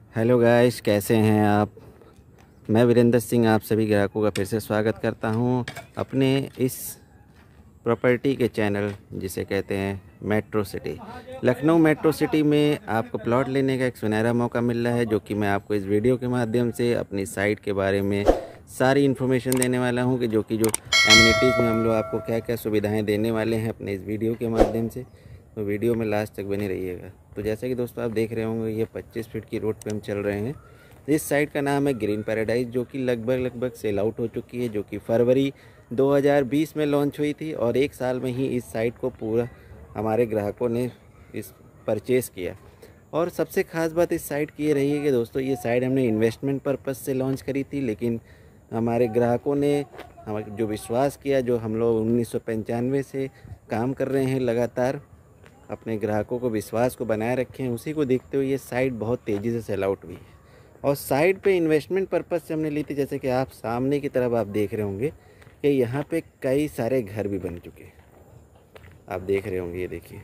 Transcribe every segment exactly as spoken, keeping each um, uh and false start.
Hello guys, कैसे हैं आप। मैं वीरेंद्र सिंह आप सभी ग्राहकों का फिर से स्वागत करता हूं अपने इस प्रॉपर्टी के चैनल जिसे कहते हैं metro city. Lucknow metro city में आपको प्लॉट लेने का एक सुनहरा मौका मिल रहा है, जो कि मैं आपको इस वीडियो के माध्यम से अपनी साइट के बारे में सारी इन्फॉर्मेशन देने वाला हूं कि जो कि जो एमिनिटीज़ में हम लोग आपको क्या क्या सुविधाएं देने वाले हैं अपने इस वीडियो के माध्यम से। तो वीडियो में लास्ट तक बने रहिएगा। तो जैसा कि दोस्तों आप देख रहे होंगे, ये पच्चीस फीट की रोड पे हम चल रहे हैं। इस साइट का नाम है ग्रीन पैराडाइज, जो कि लगभग लगभग सेल आउट हो चुकी है, जो कि फरवरी दो हज़ार बीस में लॉन्च हुई थी और एक साल में ही इस साइट को पूरा हमारे ग्राहकों ने इस परचेज़ किया। और सबसे ख़ास बात इस साइट की ये रही है कि दोस्तों ये साइट हमने इन्वेस्टमेंट पर्पज़ से लॉन्च करी थी, लेकिन हमारे ग्राहकों ने हमारे जो विश्वास किया, जो हम लोग उन्नीस सौ पंचानवे से काम कर रहे हैं लगातार अपने ग्राहकों को विश्वास को बनाए रखे हैं, उसी को देखते हुए ये साइट बहुत तेज़ी से सेल आउट हुई है। और साइट पे इन्वेस्टमेंट पर्पज़ से हमने ली थी, जैसे कि आप सामने की तरफ आप देख रहे होंगे कि यहाँ पे कई सारे घर भी बन चुके हैं। आप देख रहे होंगे, ये देखिए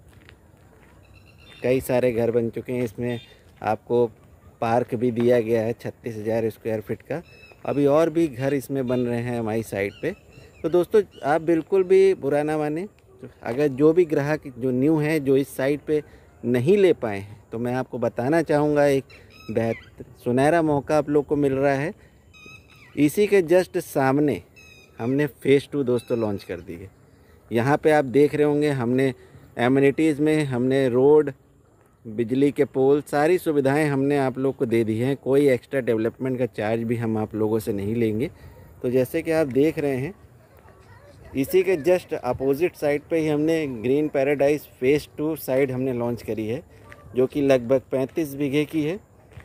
कई सारे घर बन चुके हैं। इसमें आपको पार्क भी दिया गया है छत्तीस हज़ार स्क्वायर फीट का। अभी और भी घर इसमें बन रहे हैं हमारी साइट पे। तो दोस्तों आप बिल्कुल भी बुरा ना माने, अगर जो भी ग्राहक जो न्यू हैं, जो इस साइट पे नहीं ले पाए हैं, तो मैं आपको बताना चाहूँगा एक बेहतर सुनहरा मौका आप लोग को मिल रहा है। इसी के जस्ट सामने हमने फ़ेज़ टू दोस्तों लॉन्च कर दी है। यहाँ पे आप देख रहे होंगे हमने एमिनिटीज़ में हमने रोड, बिजली के पोल, सारी सुविधाएं हमने आप लोग को दे दी हैं। कोई एक्स्ट्रा डेवलपमेंट का चार्ज भी हम आप लोगों से नहीं लेंगे। तो जैसे कि आप देख रहे हैं, इसी के जस्ट अपोजिट साइड पे ही हमने green paradise phase two side हमने लॉन्च करी है, जो कि लगभग पैंतीस बीघे की है।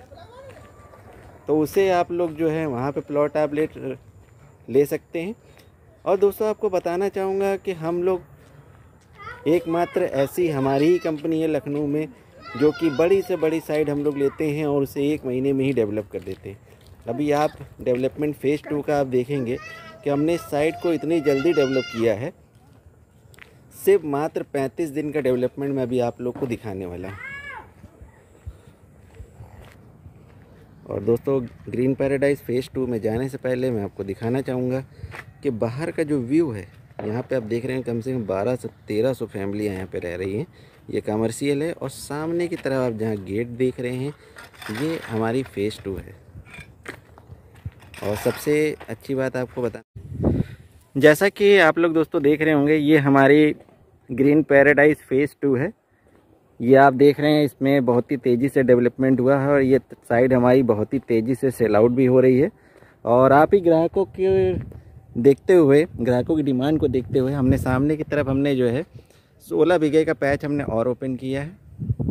तो उसे आप लोग जो है वहाँ पे प्लॉट आप ले ले सकते हैं। और दोस्तों आपको बताना चाहूँगा कि हम लोग एकमात्र ऐसी हमारी ही कंपनी है लखनऊ में, जो कि बड़ी से बड़ी साइट हम लोग लेते हैं और उसे एक महीने में ही डेवलप कर देते हैं। अभी आप डेवलपमेंट फ़ेज़ टू का आप देखेंगे कि हमने इस साइट को इतनी जल्दी डेवलप किया है, सिर्फ मात्र पैंतीस दिन का डेवलपमेंट मैं अभी आप लोग को दिखाने वाला हूँ। और दोस्तों ग्रीन पैराडाइज फ़ेज़ टू में जाने से पहले मैं आपको दिखाना चाहूँगा कि बाहर का जो व्यू है, यहाँ पे आप देख रहे हैं कम से कम बारह से तेरह सौ फैमिलियाँ यहाँ पे रह रही हैं। ये कमर्शियल है। और सामने की तरफ आप जहाँ गेट देख रहे हैं, ये हमारी फ़ेज़ टू है। और सबसे अच्छी बात आपको बता, जैसा कि आप लोग दोस्तों देख रहे होंगे, ये हमारी ग्रीन पैराडाइज फ़ेज़ टू है। ये आप देख रहे हैं, इसमें बहुत ही तेज़ी से डेवलपमेंट हुआ है और ये साइड हमारी बहुत ही तेज़ी से सेल आउट भी हो रही है। और आप ही ग्राहकों के देखते हुए, ग्राहकों की डिमांड को देखते हुए, हमने सामने की तरफ हमने जो है सोलह बीघे का पैच हमने और ओपन किया है।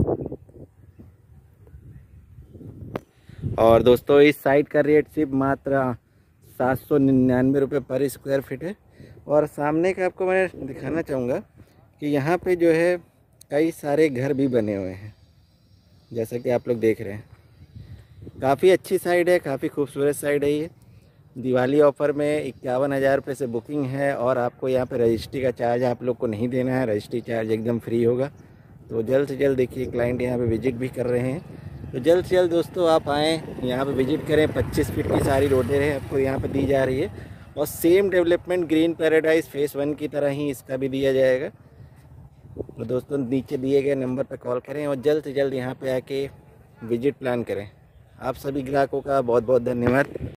और दोस्तों इस साइट का रेट सिर्फ मात्र सात सौ निन्यानवे रुपये पर स्क्वायर फीट है। और सामने का आपको मैं दिखाना चाहूँगा कि यहाँ पे जो है कई सारे घर भी बने हुए हैं, जैसा कि आप लोग देख रहे हैं। काफ़ी अच्छी साइट है, काफ़ी खूबसूरत साइट है ये। दिवाली ऑफ़र में इक्यावन हज़ार रुपये से बुकिंग है और आपको यहाँ पे रजिस्ट्री का चार्ज आप लोग को नहीं देना है, रजिस्ट्री चार्ज एकदम फ्री होगा। तो जल्द से जल्द देखिए, क्लाइंट यहाँ पे विज़िट भी कर रहे हैं। तो जल्द से जल्द दोस्तों आप आएँ, यहाँ पे विज़िट करें। पच्चीस फीट की सारी रोडें हैं आपको यहाँ पे दी जा रही है और same development green paradise phase one की तरह ही इसका भी दिया जाएगा। तो दोस्तों नीचे दिए गए नंबर पर कॉल करें और जल्द से जल्द यहाँ पे आके विज़िट प्लान करें। आप सभी ग्राहकों का बहुत बहुत धन्यवाद।